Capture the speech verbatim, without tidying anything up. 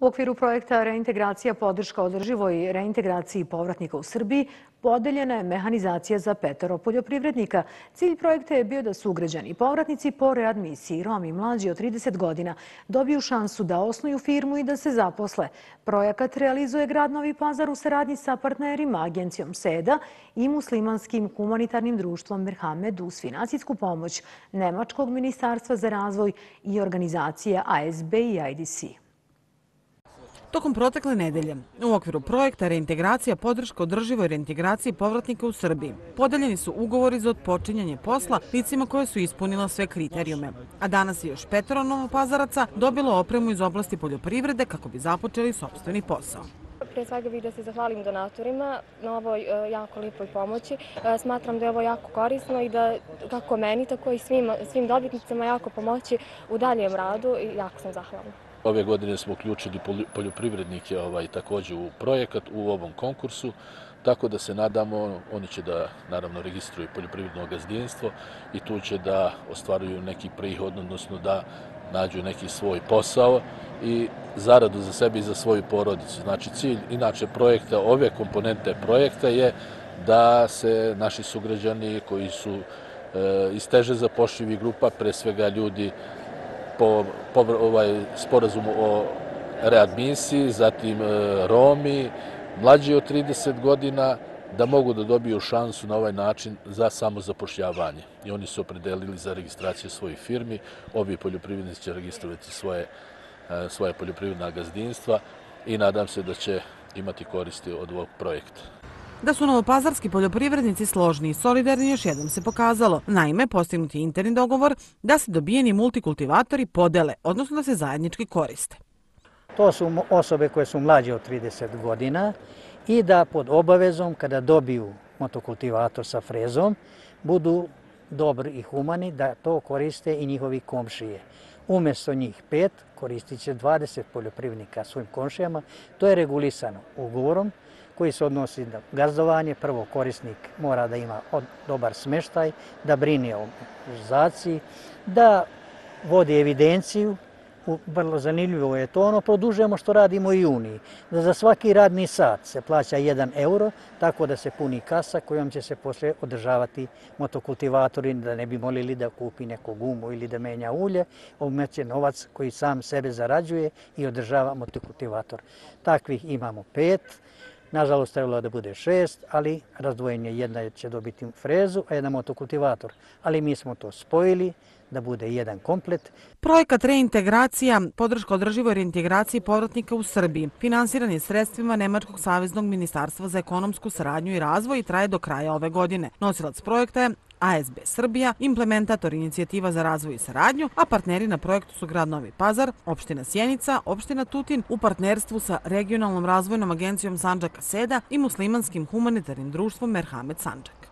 U okviru projekta Reintegracija podrška održivoj reintegraciji povratnika u Srbiji podeljena je mehanizacija za petoro poljoprivrednika. Cilj projekta je bio da sugrađani povratnici po readmisiji Romi mlađi od trideset godina dobiju šansu da osnuju firmu i da se zaposle. Projekat realizuje grad Novi Pazar u saradnji sa partnerima Agencijom SEDA i muslimanskim humanitarnim društvom Merhamed uz finansijsku pomoć Nemačkog ministarstva za razvoj i organizacije A S B i I D C. Tokom protekle nedelje, u okviru projekta Reintegracija podrška održivoj reintegraciji povratnika u Srbiji, podeljeni su ugovori za otpočinjanje posla licima koje su ispunila sve kriterijume. A danas je još petoro novopazaraca dobilo opremu iz oblasti poljoprivrede kako bi započeli sopstveni posao. Prije svega bih da se zahvalim donatorima na ovoj jako lijepoj pomoći. Smatram da je ovo jako korisno i da kako meni, tako i svim, svim dobitnicama jako pomoći u daljem radu i jako sam zahvalna. Ove godine smo uključili poljoprivrednike ovaj, također u projekat u ovom konkursu, tako da se nadamo, oni će da naravno registruju poljoprivredno gazdinstvo i tu će da ostvaruju neki prihod, odnosno da nađu neki svoj posao i zaradu za sebe i za svoju porodicu. Znači cilj inače projekta, ove komponente projekta je da se naši sugrađani koji su e, iz teže zapošljivih grupa, pre svega ljudi po, po ovaj, sporazumu o readmisiji, zatim e, Romi, mlađi od trideset godina, da mogu da dobiju šansu na ovaj način za samozapošljavanje. I oni su opredelili za registraciju svojih firmi. Ovi poljoprivrednici će registrovati svoje, e, svoje poljoprivredna gazdinstva i nadam se da će imati koristi od ovog projekta. Da su novopazarski poljoprivrednici složni i solidarni još jednom se pokazalo. Naime, postignut je interni dogovor da se dobijeni multikultivatori podele, odnosno da se zajednički koriste. To su osobe koje su mlađe od trideset godina i da pod obavezom kada dobiju motokultivator sa frezom budu dobri i humani da to koriste i njihovi komšije. Umjesto njih pet koristit će dvadeset poljoprivrednika svojim komšijama. To je regulisano ugovorom koji se odnosi na gazdovanje. Prvo, korisnik mora da ima dobar smeštaj, da brine o zaciji, da vodi evidenciju. Vrlo zanimljivo je to, ono produžujemo što radimo i u Uniji. Da za svaki radni sat se plaća jedan euro, tako da se puni kasa kojom će se poslije održavati motokultivatori, da ne bi molili da kupi neku gumu ili da menja ulje, omeće novac koji sam sebe zarađuje i održava motokultivator. Takvih imamo pet. Nažalost, trebalo da bude šest, ali razdvojenje jedna će dobiti frezu, a jedan motokultivator. Ali mi smo to spojili da bude jedan komplet. Projekat Reintegracija, podrška održivoj reintegraciji povratnika u Srbiji, finansiran je sredstvima Nemačkog saveznog ministarstva za ekonomsku saradnju i razvoj i traje do kraja ove godine. Nosilac projekta je A S B Srbija, implementator inicijativa za razvoj i saradnju, a partneri na projektu su grad Novi Pazar, opština Sjenica, opština Tutin u partnerstvu sa regionalnom razvojnom agencijom Sandžaka SEDA i muslimanskim humanitarnim društvom Merhamed Sandžak.